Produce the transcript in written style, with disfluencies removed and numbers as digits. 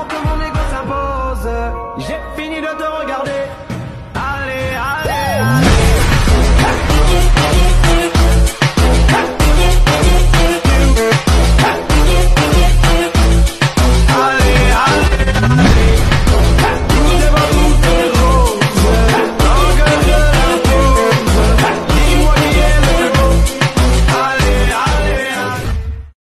que mon ego s'impose. J'ai fini de te regarder.